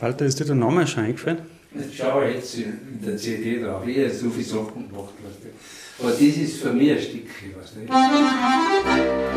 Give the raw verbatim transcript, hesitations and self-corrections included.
Walter, ist dir der Name schon eingefallen? Jetzt schaue ich jetzt in der C D drauf. Ich habe so viele Sachen gemacht. Weißt du. Aber das ist für mich ein Stückchen. Weißt du.